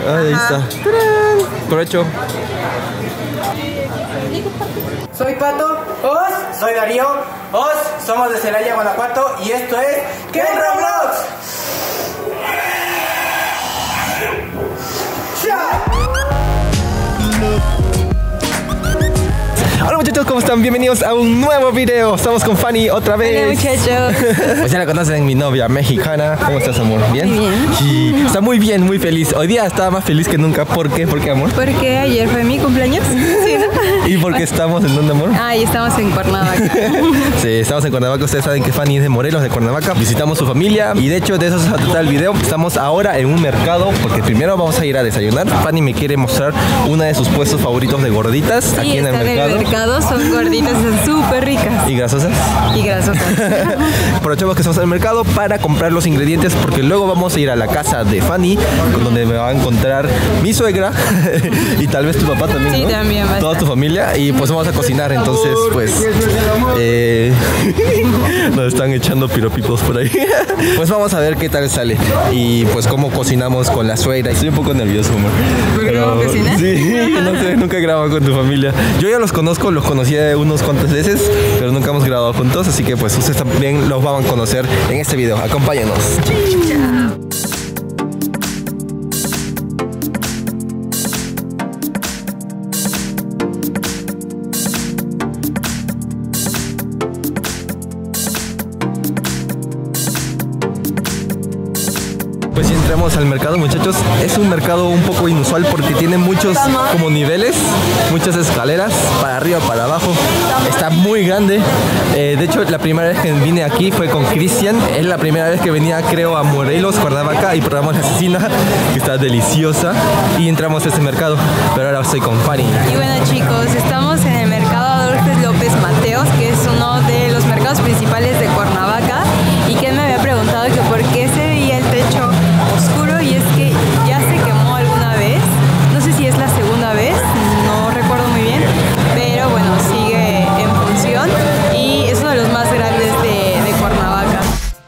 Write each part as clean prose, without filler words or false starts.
Ahí está. ¡Tarán! Provecho. Soy Pato. Os. Soy Darío. Os. Somos de Celaya, Guanajuato. Y esto es Kenro Vlogs. Hola muchachos, ¿cómo están? Bienvenidos a un nuevo video. Estamos con Fanny otra vez. Hola muchachos. Pues ya la conocen, mi novia mexicana. ¿Cómo estás, amor? ¿Bien? Muy bien. Sí, está muy bien, muy feliz. Hoy día estaba más feliz que nunca. ¿Por qué? ¿Por qué, amor? Porque ayer fue mi cumpleaños. Sí, ¿no? ¿Y porque estamos en dónde, amor? Y estamos en Cuernavaca. Sí, estamos en Cuernavaca. Ustedes saben que Fanny es de Morelos, de Cuernavaca. Visitamos su familia y de hecho de eso se va a tratar el video. Estamos ahora en un mercado porque primero vamos a ir a desayunar. Fanny me quiere mostrar una de sus puestos favoritos de gorditas Sí, aquí en el mercado. En el mercado son gorditas, son súper ricas. ¿Y grasosas? Y grasosas. Aprovechamos que estamos en el mercado para comprar los ingredientes porque luego vamos a ir a la casa de Fanny, donde me va a encontrar mi suegra y tal vez tu papá también, Sí, ¿no? también va a Toda estar. tu familia y pues vamos a cocinar, entonces pues nos están echando piropipos por ahí. Pues vamos a ver qué tal sale y pues cómo cocinamos con la suegra. Estoy un poco nervioso, amor. ¿Por qué no cocinas? Sí, no sé, nunca he grabado con tu familia. Yo ya los conozco, los conocí unos cuantas veces, pero nunca hemos grabado juntos, así que pues ustedes también los van a conocer en este video. Acompáñanos. Pues si entramos al mercado, muchachos, es un mercado un poco inusual porque tiene muchos como niveles, muchas escaleras, para arriba, para abajo. Está muy grande. De hecho, la primera vez que vine aquí fue con Cristian. Es la primera vez que venía, creo, a Morelos, Cuernavaca, y probamos la cecina, que está deliciosa. Y entramos a este mercado, pero ahora estoy con Fanny. Y bueno chicos, estamos en el mercado Adolfo López Mateos, que es uno de los mercados principales de Cuernavaca. Y que me había preguntado que por qué se veía el techo oscuro, y es que ya se quemó alguna vez. No sé si es la segunda vez, no recuerdo muy bien, pero bueno, sigue en función y es uno de los más grandes de Cuernavaca.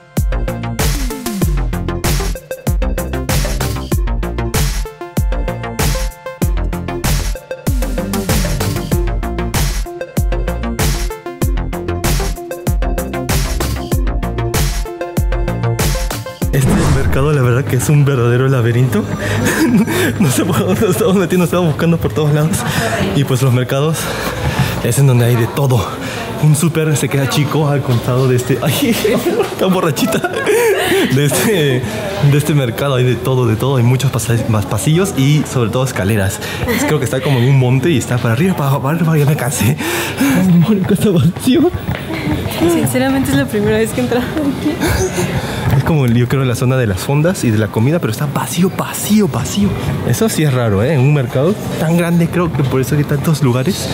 Este mercado, la verdad que es un verdadero laberinto. No sé por dónde nos estamos metiendo, estamos buscando por todos lados. Y pues los mercados es en donde hay de todo. Un súper se queda chico al contado de este... ¡Ay! Tan borrachita. De este mercado hay de todo. Hay muchos más pasillos y sobre todo escaleras. Creo que está como en un monte y está para arriba, para arriba. Ya me cansé. Ay, Mónica, está vacío. Sinceramente es la primera vez que entraba aquí. Es como yo creo la zona de las fondas y de la comida, pero está vacío. Eso sí es raro, ¿eh? En un mercado tan grande, creo que por eso hay tantos lugares.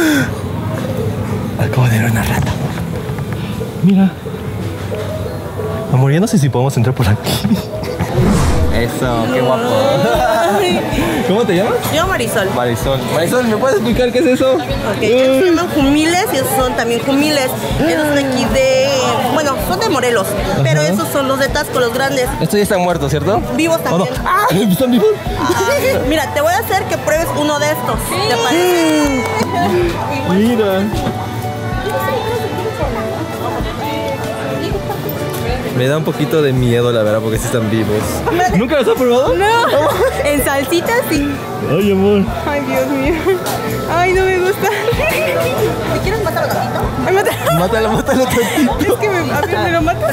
Acabo de ver una rata, amor. Mira. Amor, ya no sé si podemos entrar por aquí. Eso, qué guapo. ¿Cómo te llamas? Yo Marisol. Marisol, ¿me puedes explicar qué es eso? Ok, ellos se llaman jumiles y esos son también jumiles. Esos de aquí bueno, son de Morelos, pero esos son los de Tasco, los grandes. Estos ya están muertos, ¿cierto? Vivos ¿O no? también. ¡Ah! ¿Están vivos? Mira, te voy a hacer que pruebes uno de estos. ¿Te parece? Mira. Me da un poquito de miedo, la verdad, porque sí están vivos. ¿Nunca los has probado? No, en salsitas sí. Ay, amor. Ay, Dios mío. Ay, no me gusta. ¿Me quieres matar al gatito? Ay, mátalo. Mátalo tantito. Es que a ver, me lo matas.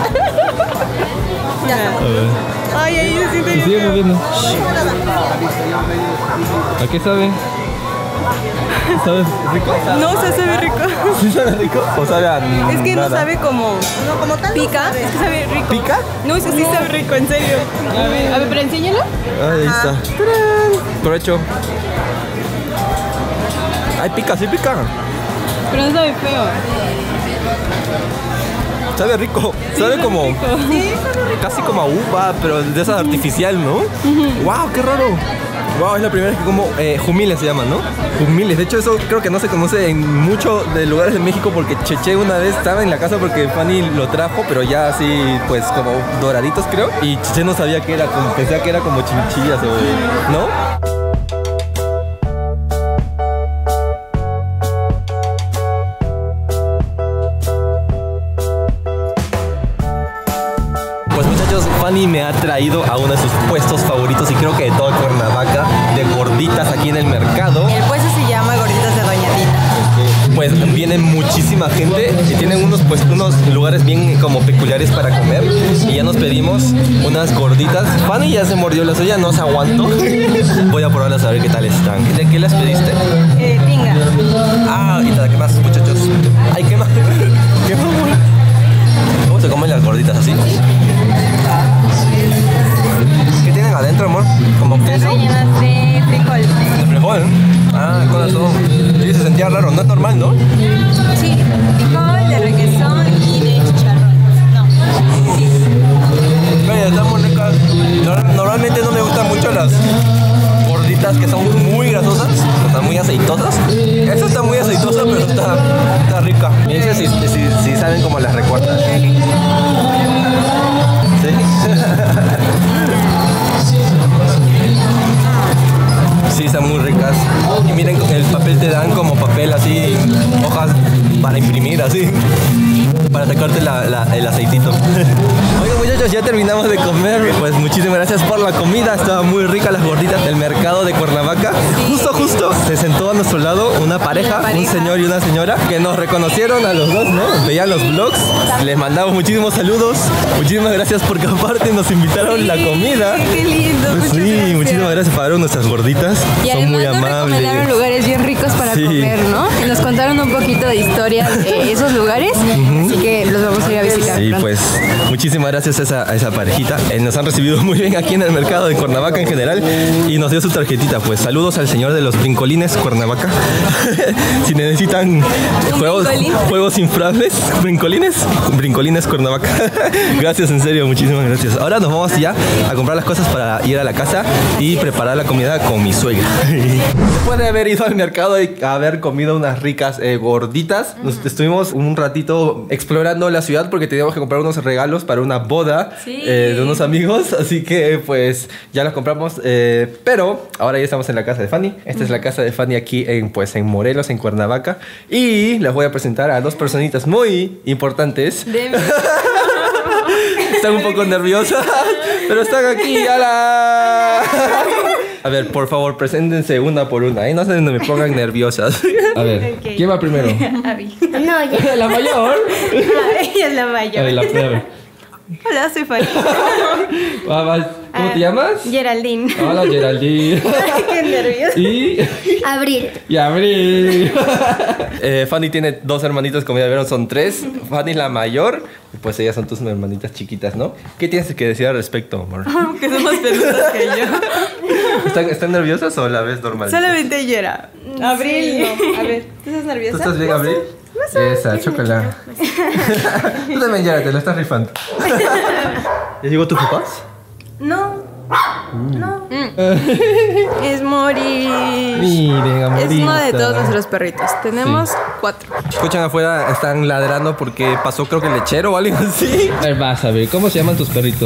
Ya está. A ver. Ay, ahí se siente Y bien sigue feo. moviendo. ¿A qué sabe? ¿Sabe rico? No, se sabe rico. ¿Sí sabe rico? ¿O sabe a Es que no nada? sabe como No, como tal. pica, es que sabe rico. ¿Pica? No, es que sí sabe rico, en serio. A ver, pero enséñalo. Ahí está. ¡Tarán! Provecho. Ay, pica, sí pica. Pero no sabe feo. Sabe rico. Sabe como... Sí, sabe rico. Casi como a uva, pero de esa artificial, ¿no? ¡Wow! ¡Qué raro! Wow, es la primera vez que como jumiles se llaman, ¿no? Jumiles. De hecho, eso creo que no se conoce en muchos de lugares de México porque Cheche una vez estaba en la casa porque Fanny lo trajo, pero ya así, pues como doraditos creo. Y Cheche no sabía qué era, pensaba que era como chinchillas o... ¿no? Fanny me ha traído a uno de sus puestos favoritos y creo que de toda Cuernavaca, de gorditas aquí en el mercado. El puesto se llama Gorditas de Doña Tita. Pues viene muchísima gente y tienen unos lugares bien como peculiares para comer. Y ya nos pedimos unas gorditas. Fanny ya se mordió la suya, no se aguantó. Voy a probarlas a ver qué tal están. ¿De qué las pediste? Pinga. Ah, y nada, ¿qué más, muchachos? Ay, ¿qué más? ¿Qué más? ¿Cómo se comen las gorditas así? ¿Qué tienen adentro, amor? ¿Como queso? Rellenas de frijol. ¿De frijol? Ah, con razón. Sí, se sentía raro, no es normal, ¿no? Sí, frijol, de requesón y de chicharrón. No. Sí. Oye, están muy ricas. Normalmente no me gustan mucho las gorditas que son muy grasosas, están muy aceitosas. Esta está muy aceitosa, pero está rica. Me dice si saben cómo las recuerdan. Sí, están muy ricas. Y miren, el papel te dan como papel así, hojas para imprimir así, para sacarte el aceitito. Oigan, muchachos, ya terminamos de comer. Pues muchísimas gracias por la comida. Estaban muy ricas las gorditas del mercado de Cuernavaca. Justo se sentó a nuestro lado una pareja, un señor y una señora, que nos reconocieron a los dos, ¿no? Veían los vlogs. Les mandamos muchísimos saludos. Muchísimas gracias porque aparte nos invitaron la comida. Qué lindo. Pues sí, muchísimas gracias. Pagaron nuestras gorditas. Y son muy además nos amables. recomendaron lugares bien ricos para comer, ¿no? Y nos contaron un poquito de historia de esos lugares, así que los vamos a ir a visitar. Sí, pronto. pues muchísimas gracias a esa parejita. Nos han recibido muy bien aquí en el mercado de Cuernavaca en general y nos dio su tarjetita. Pues saludos al señor de los brincolines Cuernavaca. Si necesitan juegos inflables, brincolines Cuernavaca. Gracias, en serio, muchísimas gracias. Ahora nos vamos ya a comprar las cosas para ir a la casa y preparar la comida con mi suegra. Después de haber ido al mercado y haber comido unas ricas gorditas, nos estuvimos un ratito explorando la ciudad porque teníamos que comprar unos regalos para una boda de unos amigos, así que pues ya los compramos, pero ahora ya estamos en la casa de Fanny. Esta es la casa de Fanny aquí en Morelos, en Cuernavaca, y les voy a presentar a dos personitas muy importantes. Están un poco nerviosas, pero están aquí. ¡Hala! A ver, por favor, preséntense una por una, ¿eh? No se me pongan nerviosas. A ver, okay. ¿Quién va primero? Abby. No, ya. ¿La mayor? Ella es la mayor. A ver, la primera. Hola, soy Fanny. ¿Cómo te llamas? Geraldine. Hola, Geraldine. Qué nerviosa. Y... Abril. Y Abril. Fanny tiene dos hermanitos, como ya vieron, son tres. Fanny es la mayor, y pues ellas son tus hermanitas chiquitas, ¿no? ¿Qué tienes que decir al respecto, amor? Que son más peludas que yo. ¿Están nerviosas o la ves normal? Solamente llora. Abril, no. A ver, ¿tú estás nerviosa? ¿Tú estás bien, Abril? Esa, chócala. Tú también ya te lo estás rifando. ¿Ya llegó tus papás? No. No. Es Mori. Miren, amorita. Es uno de todos nuestros perritos. Tenemos 4. Escuchan afuera, están ladrando porque pasó creo que el lechero o algo así. A ver, vas a ver, ¿cómo se llaman tus perritos?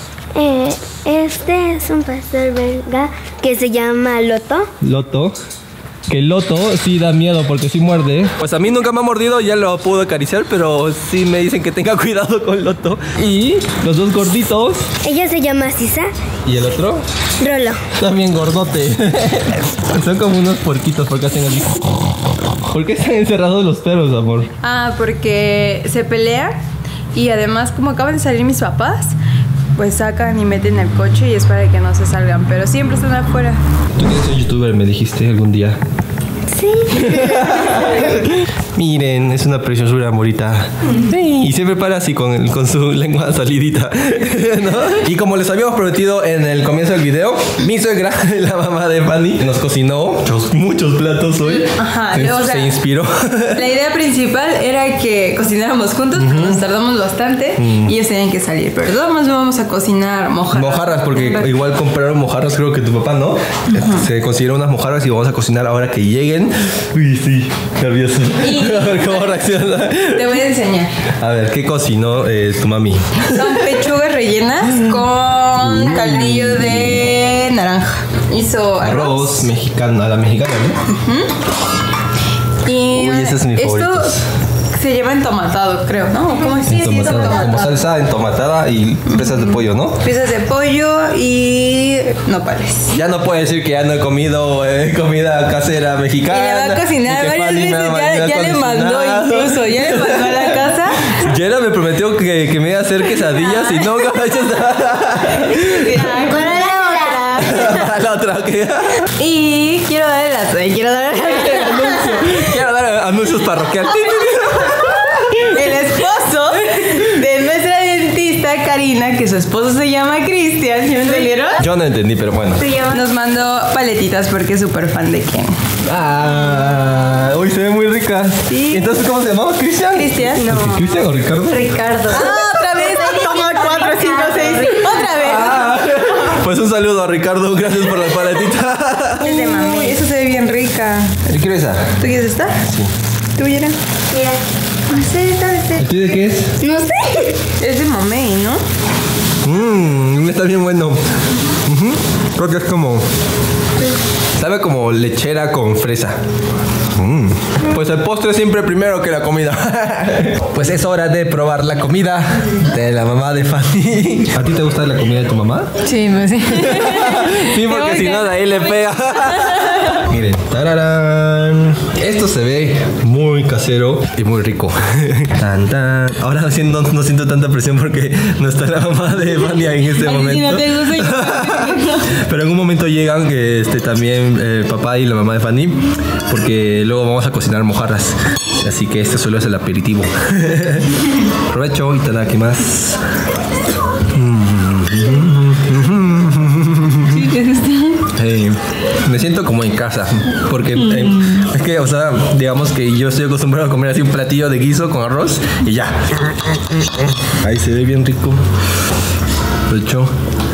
Este es un pastor belga que se llama Loto. Loto. Que Loto sí da miedo porque sí muerde. Pues a mí nunca me ha mordido, ya lo puedo acariciar, pero sí me dicen que tenga cuidado con Loto. Y los dos gorditos. Ella se llama Sisa. ¿Y el otro? Rolo. También gordote. Son como unos puerquitos porque hacen así. ¿Por qué están encerrados los perros, amor? Ah, porque se pelea y además como acaban de salir mis papás, pues sacan y meten el coche y es para que no se salgan, pero siempre están afuera. Tú quieres ser youtuber, me dijiste algún día. Sí. Miren, es una preciosura, Morita. Y siempre para así con su lengua salidita, ¿no? Y como les habíamos prometido en el comienzo del video, mi suegra, la mamá de Fanny, nos cocinó muchos platos hoy. Ajá, o sea, se inspiró. La idea principal era que cocináramos juntos, pero nos tardamos bastante y ellos tenían que salir. Pero todos nos vamos a cocinar mojarras. Mojarras, porque igual compraron mojarras, creo que tu papá, ¿no? Se consiguieron unas mojarras y vamos a cocinar ahora que lleguen. Uy, sí, nervioso. A ver cómo reacciona. Te voy a enseñar. A ver, ¿qué cocinó tu mami? Son pechugas rellenas con caldillo de naranja. Hizo Arroz mexicano, a la mexicana, ¿no? Y uy, ese es mi favorito. Esto se lleva entomatado, creo, ¿no? ¿Cómo es? Entomatada, como salsa entomatada y piezas de pollo, ¿no? Piezas de pollo y nopales. Ya no puedo decir que ya no he comido comida casera mexicana. Y le va a cocinar varias veces, ya le mandó incluso, ya le mandó a la casa. Yera me prometió que me iba a hacer quesadillas y no, la otra, ¿qué? Y quiero dar anuncios parroquiales. El esposo de nuestra dentista Karina, que su esposo se llama Cristian, ¿sí me entendieron? Yo no entendí, pero bueno. Nos mandó paletitas porque es súper fan de Ken. Uy, se ve muy rica. Sí. Entonces, ¿cómo se llamaba? ¿Cristian? Cristian. No. ¿Cristian o Ricardo? Ricardo. Otra vez. Toma 4, 5, 6. Otra vez. Pues un saludo a Ricardo, gracias por la paletita. Es de mami. Eso se ve bien rica. ¿Qué quieres esa? ¿Tú quieres esta? Sí. ¿Tú, Yera? Mira. No sé, ¿Y tú de qué es? no sé. Es de mamey, ¿no? Está bien bueno. Creo que es como... sabe como lechera con fresa. Pues el postre siempre primero que la comida. Pues es hora de probar la comida de la mamá de Fanny. ¿A ti te gusta la comida de tu mamá? Sí, pues sí. Sí, porque si no de ahí le pega. Miren, tararán. Esto se ve muy casero y muy rico. Tan, tan. Ahora no siento tanta presión porque no está la mamá de Fanny en este momento. Si no te gusta, Pero en un momento llegan que también el papá y la mamá de Fanny, porque luego vamos a cocinar mojarras. Así que este solo es el aperitivo. Provecho y itadakimasu. ¿Sí te gusta? Me siento como en casa, porque es que, o sea, digamos que yo estoy acostumbrado a comer así un platillo de guiso con arroz y ya. Ahí se ve bien rico. Provecho.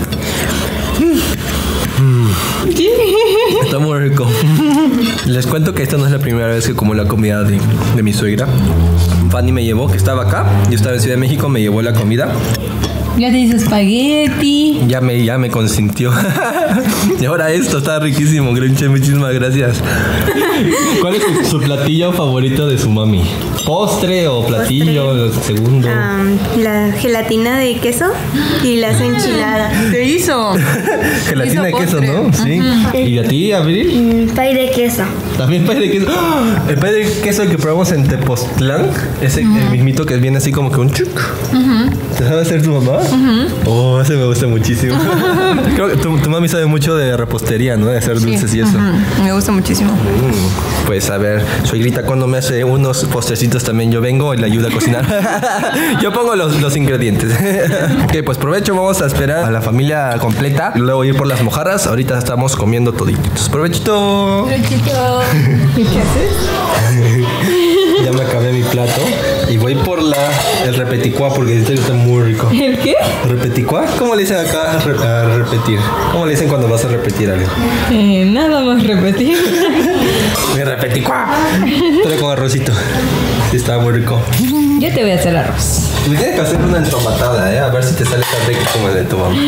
Está muy rico. Les cuento que esta no es la primera vez que como la comida de mi suegra. Fanny me llevó, que estaba acá, yo estaba en Ciudad de México, me llevó la comida. Ya te hizo espagueti. Ya me consintió. Y ahora esto está riquísimo, Grinche, muchísimas gracias. ¿Cuál es su platillo favorito de su mami? ¿Postre o platillo segundo? La gelatina de queso y las enchiladas. ¿Te hizo? Gelatina de queso, postre. ¿no? Sí. ¿Y a ti, Abril? Pay de queso. También pay de queso. ¡Oh! El pay de queso que probamos en Tepoztlán, ese el mismito que viene así como que un chuc. ¿Te sabe hacer tu mamá? Oh, ese me gusta muchísimo. Creo que tu mami sabe mucho de repostería, ¿no? De hacer dulces y eso. Me gusta muchísimo. Pues a ver, suegrita, cuando me hace unos postrecitos también yo vengo y le ayudo a cocinar. Yo pongo los ingredientes. Ok, pues provecho, vamos a esperar a la familia completa. Luego ir por las mojarras. Ahorita estamos comiendo toditos. ¡Provechito! Provechito. ¿Qué haces? Ya me acabé mi plato y voy por el repeticuá porque en serio está muy rico. ¿El qué? ¿Repeticuá? ¿Cómo le dicen acá a repetir? ¿Cómo le dicen cuando vas a repetir algo? Nada más repetir. Mi repeticuá. Pero con arrocito. Sí, está muy rico. Yo te voy a hacer arroz. Me tienes que hacer una entomatada, a ver si te sale tan rico como el de tu mamá.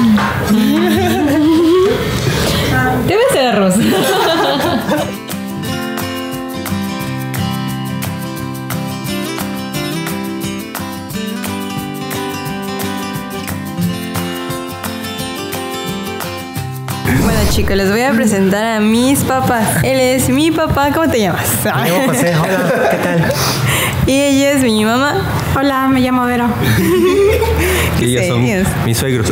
Te voy a hacer arroz. que les voy a presentar a mis papás. Él es mi papá, ¿cómo te llamas? Me llamo José, hola, ¿qué tal? Y ella es mi mamá. Hola, me llamo Vero. Que ellos son mis suegros.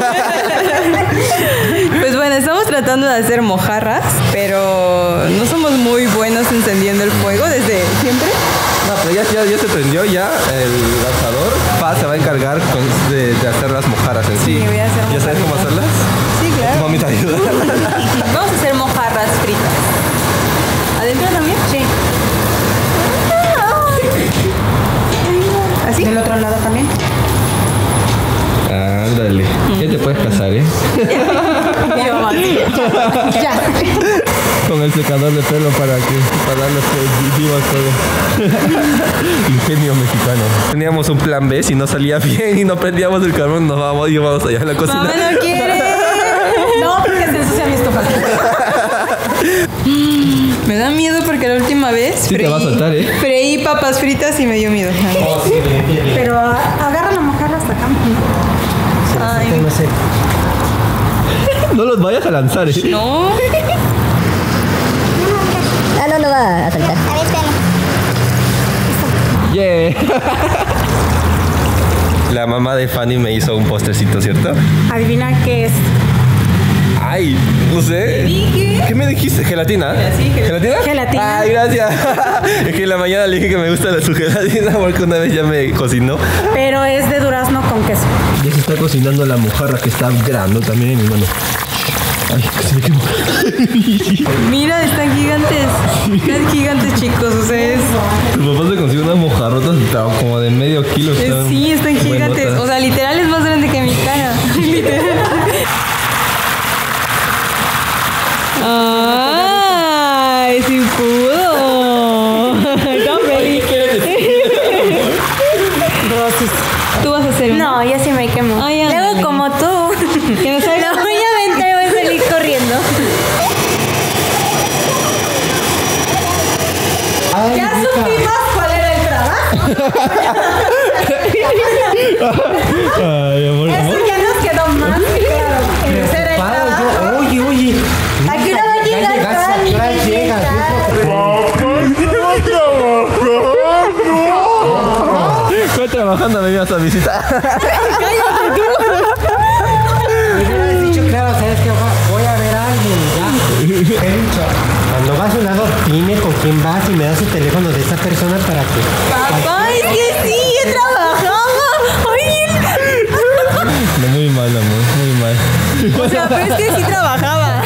Pues bueno, estamos tratando de hacer mojarras, pero no somos muy buenos encendiendo el fuego desde siempre. No, pero ya se prendió ya el lanzador. Pa se va a encargar de hacer las mojarras en sí. Sí, voy a hacer ¿Ya sabes cómo hacerlas? Sí, claro. Mami te ayuda. Vamos a hacer mojarras fritas. ¿Adentro también? Sí. ¿Así? Del otro lado también. Ándale. Ya te puedes casar, ¿eh? Ya, mamá, sí. Ya. Con el secador de pelo para darle vivas todo. Ingenio mexicano. Teníamos un plan B, si no salía bien y no prendíamos el carbón, nos íbamos allá a la cocina. Mamá no quiere. No, porque se ensucia mi estufa. Me da miedo porque la última vez Sí te va a soltar, ¿eh? freí papas fritas y me dio miedo. Pero agarra la mojarra hasta acá. Ay, No sé. No los vayas a lanzar, ¿eh? no. Ah, no lo va a saltar. A ver, espérame. Yeah. La mamá de Fanny me hizo un postrecito, ¿cierto? Adivina qué es. Ay, no sé. dije. ¿Qué me dijiste? ¿Gelatina? Sí, ¿Gelatina? Gelatina. Ay, gracias. Es que en la mañana le dije que me gusta su gelatina porque una vez ya me cocinó. Pero es de durazno con queso. Ya se está cocinando la mojarra que está grande también, mi mano. Ay, que se me quemó. Mira, están gigantes. Están gigantes, chicos. O sea, es. Tu papá se consiguió unas mojarrotas como de medio kilo. Sí, están gigantes. buenotas. O sea, literal es más grande que mi cara. Literal. ¡Ay, sí pudo! ¡Tan feliz! Rosis. Tú vas a hacer una. No, ya sí me quemo. Ay, Le ándale. hago como tú. Que no sabes. La voy a aventar y voy a salir corriendo. Ya supimos cuál era el trabajo. Ay, amor. Eso ya nos quedó más claro. Ese era el trabajo. Oye. Aquí no va a llegar Fanny. Ahora llegas. Estoy trabajando, me ibas a visitar. Hubieras dicho, claro, sabes que voy a ver a alguien, ya. He dicho, cuando vas a un lado, dime con quién vas y me das el teléfono de esa persona para que... Papá, es que sí, he trabajado. Ay. No, muy mal, amor, muy mal. O sea, pero es que sí trabajaba.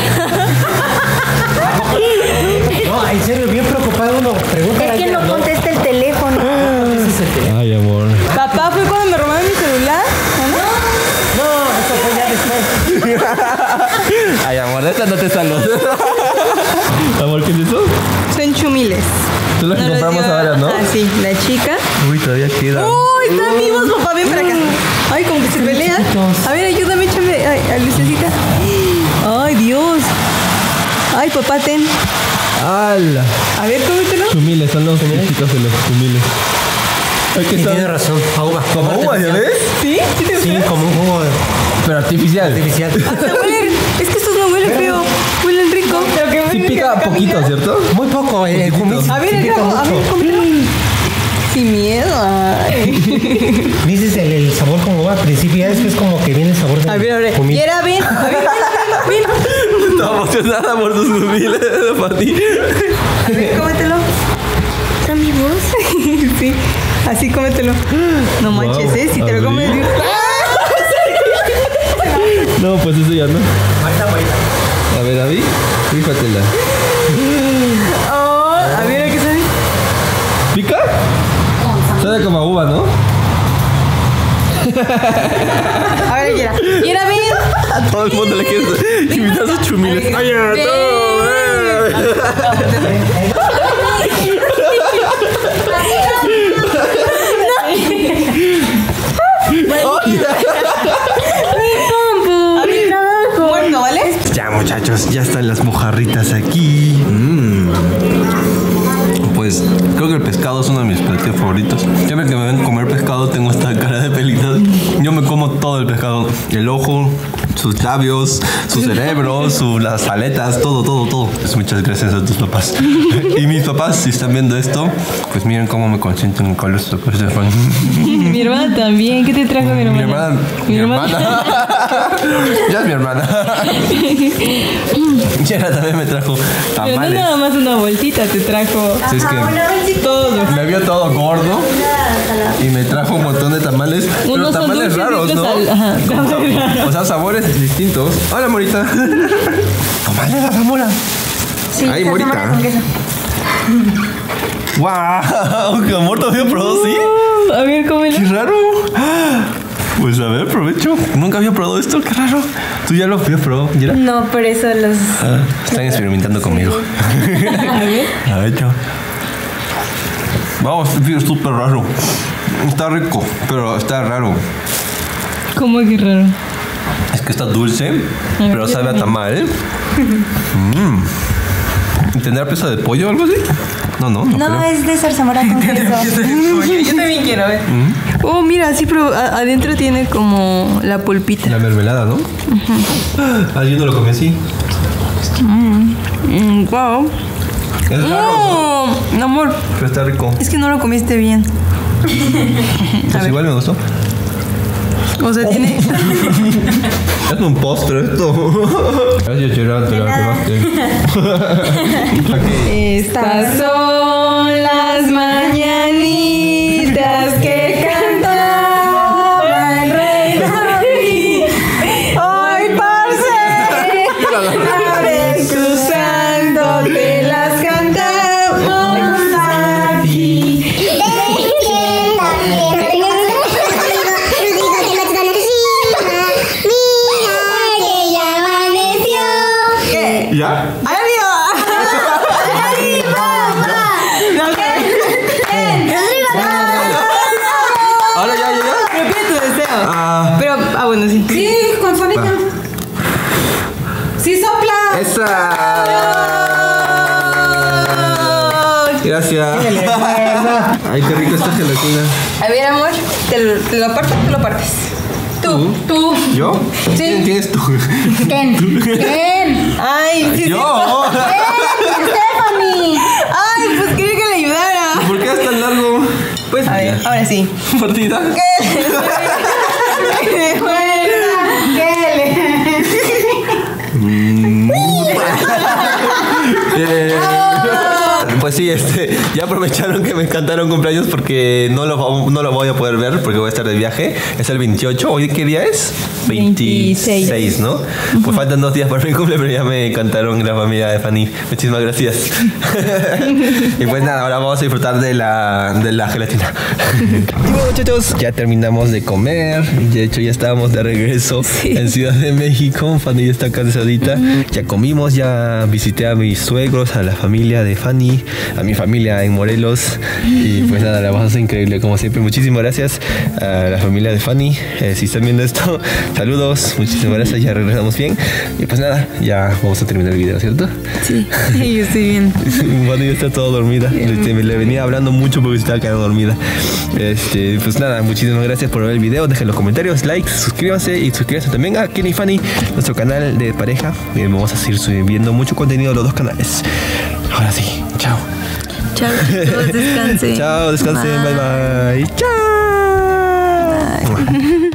No, en serio, bien preocupado uno. Pregunta Es que no contesta el teléfono. Ay, amor. Papá, ¿fue cuando me robaron mi celular? ¿O no? No, eso fue ya después. Ay, amor, de esta no te salgo. Amor, ¿qué es eso? Son chumiles. Tú las que No los compramos dio- ahora, ¿no? Ah, sí, la chica. Uy, todavía queda. ¡Uy, están vivos, papá! Ven para acá. Ay, como que se pelean. A ver, ayúdame, échame a lucecita. Ay, Dios. Ay, papá, ten. ¡Hala! A ver, cómetelo. Chumiles, son los chiquitos de los chumiles. Ay, ¿qué Y son? tiene razón, a uva. ¿Como uva, ya ves? ¿Sí? ¿Sí te Sí, gusta? como un jugo Pero artificial. artificial. Hasta huelen. Es que estos no huelen feo. Huelen rico. Pero que Sí huelen pica a poquito, caca. ¿cierto? Muy poco, el jumis. A ver, sí el pica grabo. A ver, mucho. cómetelo. Sin miedo. Ay. Dices el sabor como uva al principio, ya después como que viene el sabor de A ver. jumis. Y era, ven. A ver, ven. Estaba emocionada por sus chumiles de Fanny. A ver, cómetelo. ¿Son vivos? Sí, así cómetelo. No manches, ¿eh? Si te lo comes. Abrí. No, pues eso ya no. A ver, David, fíjatela. Oh, a ver, ¿a qué sabe? ¿Pica? Sabe como a uva, ¿no? A ver, Yera, ven. A todo el mundo le quiere invitar sus chumiles. Ay, A mi trabajo. Bueno, ¿vale? Ya, muchachos, ya están las mojarritas aquí. Pues creo que el pescado es uno de mis platillos favoritos. Siempre que me ven comer pescado tengo esta cara de pelitas. Yo me como todo el pescado. El ojo, sus labios, su cerebro, las aletas, todo. Pues muchas gracias a tus papás. Y mis papás, si están viendo esto, pues miren cómo me consienten con los tocos de Fanny. Mi hermana también. ¿Qué te trajo mi hermana? Mi hermana. Ya es mi hermana. Y ella también me trajo Pero tamales. no nada más una bolsita te trajo. Sí, es que Todo. me vio todo gordo y me trajo un montón de tamales. Pero Unos son tamales dulces y raros, otros ¿no? Ajá, tamales raros. O sea, sabores distintos. Hola, Morita. Tamales de la Zamora. Sí, Ay, salsa Morita. con queso. ¡Wow! ¡Qué amor! ¿Te había probado así? A ver, cómelo. ¡Qué raro! Pues a ver, provecho. Nunca había probado esto, qué raro. ¿Tú ya lo habías probado? ¿Ya? No, por eso los... Están experimentando conmigo. A ver. A ver, chao. Vamos, es súper raro. Está rico, pero está raro. ¿Cómo que raro? Es que está dulce, pero sabe a tamal. ¿Tendrá pieza de pollo o algo así? No creo. Es de zarzamora con queso. Yo también quiero ver. Oh, mira, sí, pero adentro tiene como la pulpita. La mermelada, ¿no? Yo no lo comí así. Wow. Es raro, ¿no? Amor, Pero está rico. es que no lo comiste bien. Pues igual me gustó. O sea, tiene... Es un postre esto. Gracias, Gerard, te la acabaste. Estas son las mañanitas que cantaba el rey David. Hoy por ser tu santo te las cantamos aquí. ¿Ya? Ahora ya. Repite tu deseo. Ah. Pero, bueno, sí. Sí, con sonito. Sí, sopla. ¡Esa! Gracias. Ay, qué rico esta gelatina. A ver, amor, ¿te lo parto o tú lo partes? Tú. ¿Yo? Sí. ¿Quién tienes tú? ¿Quién? Ay, sí. ¡Yo! Stephanie. Ay, pues quería que le ayudara. ¿Por qué es tan largo? Pues, a ver, ahora sí. ¿Partida? Pues sí, ya aprovecharon que me cantaron cumpleaños porque no lo voy a poder ver porque voy a estar de viaje. Es el 28. ¿Hoy qué día es? 26, ¿no? Pues faltan 2 días para mi cumple, pero ya me cantaron la familia de Fanny. Muchísimas gracias. Y pues nada, ahora vamos a disfrutar de la gelatina. Y bueno, muchachos, ya terminamos de comer. De hecho, ya estábamos de regreso en Ciudad de México. Fanny ya está cansadita. Ya comimos, ya visité a mis suegros, a la familia de Fanny, a mi familia en Morelos. Y pues nada, la pasamos increíble como siempre. Muchísimas gracias a la familia de Fanny. Si están viendo esto, saludos, muchísimas gracias, ya regresamos bien. Y pues nada, ya vamos a terminar el video, ¿cierto? Sí, yo estoy bien. Fanny ya está toda dormida. Le venía hablando mucho porque se estaba quedando dormida. Pues nada, muchísimas gracias por ver el video. Dejen los comentarios, likes, suscríbanse y suscríbanse también a Kenny y Fanny, nuestro canal de pareja. Vamos a seguir subiendo mucho contenido a los 2 canales. Ahora sí, chao. Chao, chicos, descansen. Chao, descansen, bye bye. Chao. Bye.